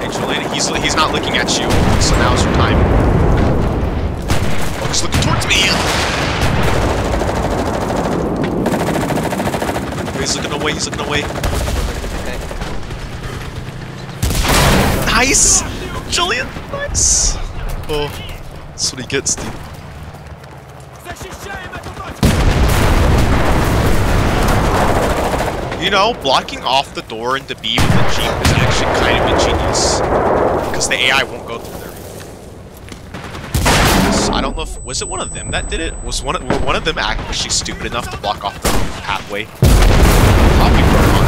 Okay, Julian, he's not looking at you, so now's your time. Oh, he's looking towards me! He's looking away, he's looking away. Nice! Julian, nice! Oh, that's what he gets, dude. You know, blocking off the door into B with the Jeep is actually kind of ingenious. Because the AI won't go through there. I don't know if... Was it one of them that did it? Were one of them actually stupid enough to block off the pathway? Probably were.